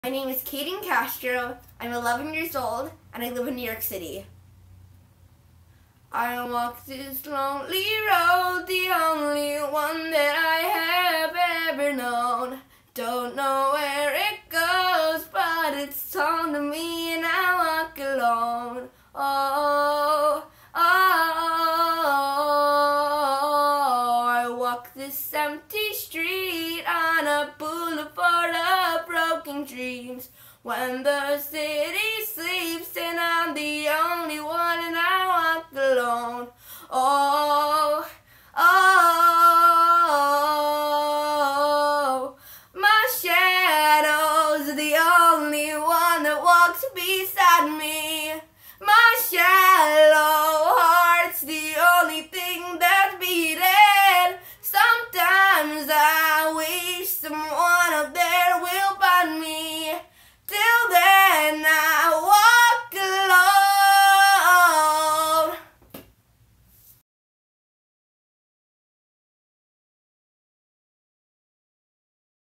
My name is Kaden Castro. I'm 11 years old and I live in New York City. I walk this lonely road, the only one that I have ever known. Don't know where it goes, but it's home to me and I walk alone. Oh, I walk this empty street on a boulevard of broken dreams. When the city sleeps and I'm the only one and I walk alone. Oh,